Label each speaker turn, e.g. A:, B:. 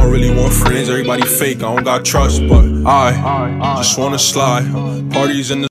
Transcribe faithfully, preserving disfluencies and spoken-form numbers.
A: don't really want friends, everybody fake, I don't got trust, but I just wanna slide. Parties in the